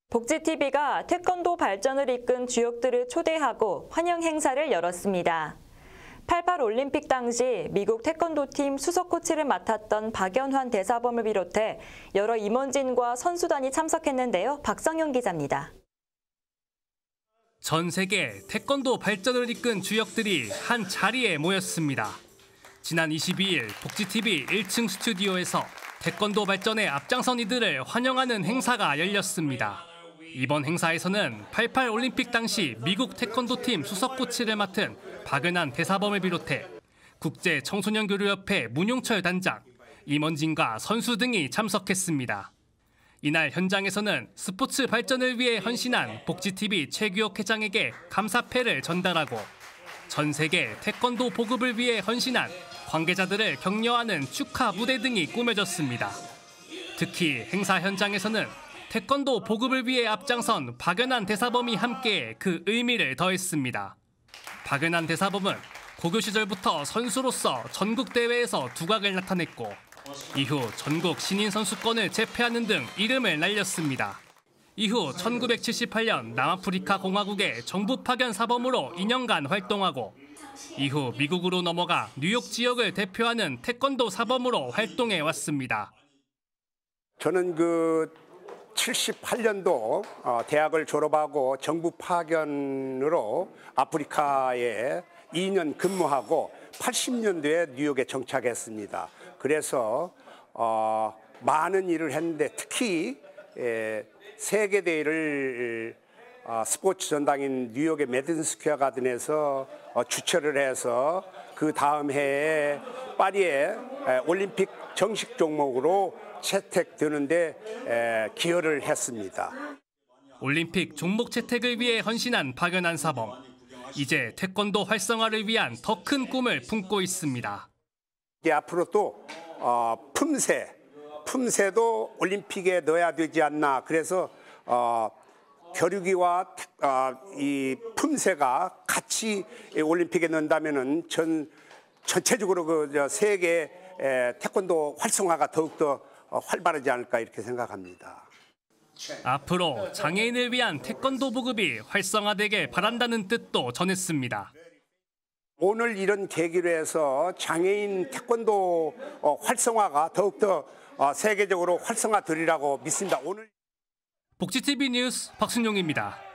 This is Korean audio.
복지TV가 태권도 발전을 이끈 주역들을 초대하고 환영 행사를 열었습니다. 88 올림픽 당시 미국 태권도팀 수석 코치를 맡았던 박연환 대사범을 비롯해 여러 임원진과 선수단이 참석했는데요. 박성영 기자입니다. 전 세계 태권도 발전을 이끈 주역들이 한 자리에 모였습니다. 지난 22일 복지TV 1층 스튜디오에서 태권도 발전에 앞장선 이들을 환영하는 행사가 열렸습니다. 이번 행사에서는 88 올림픽 당시 미국 태권도팀 수석 코치를 맡은 박연환 대사범을 비롯해 국제청소년교류협회 문용철 단장, 임원진과 선수 등이 참석했습니다. 이날 현장에서는 스포츠 발전을 위해 헌신한 복지TV 최규혁 회장에게 감사패를 전달하고 전 세계 태권도 보급을 위해 헌신한 관계자들을 격려하는 축하 무대 등이 꾸며졌습니다. 특히 행사 현장에서는 태권도 보급을 위해 앞장선 박연환 대사범이 함께 그 의미를 더했습니다. 박연환 대사범은 고교 시절부터 선수로서 전국 대회에서 두각을 나타냈고 이후 전국 신인 선수권을 제패하는 등 이름을 날렸습니다. 이후 1978년 남아프리카 공화국의 정부 파견 사범으로 2년간 활동하고 이후 미국으로 넘어가 뉴욕 지역을 대표하는 태권도 사범으로 활동해 왔습니다. 저는 78년도 대학을 졸업하고 정부 파견으로 아프리카에 2년 근무하고 80년도에 뉴욕에 정착했습니다. 그래서 많은 일을 했는데 특히 세계대회를 스포츠 전당인 뉴욕의 매디슨 스퀘어 가든에서 주최를 해서 그 다음 해에 파리에 올림픽 정식 종목으로 채택되는데 기여를 했습니다. 올림픽 종목 채택을 위해 헌신한 박연환 사범. 이제 태권도 활성화를 위한 더 큰 꿈을 품고 있습니다. 앞으로 또 품새도 올림픽에 넣어야 되지 않나. 그래서 겨루기와 이 품새가 같이 올림픽에 넣는다면은 전체적으로 세계 태권도 활성화가 더욱더 활발하지 않을까 이렇게 생각합니다. 앞으로 장애인을 위한 태권도 보급이 활성화되길 바란다는 뜻도 전했습니다. 오늘 이런 계기로 해서 장애인 태권도 활성화가 더욱더 세계적으로 활성화되리라고 믿습니다. 오늘 복지TV 뉴스 박순용입니다.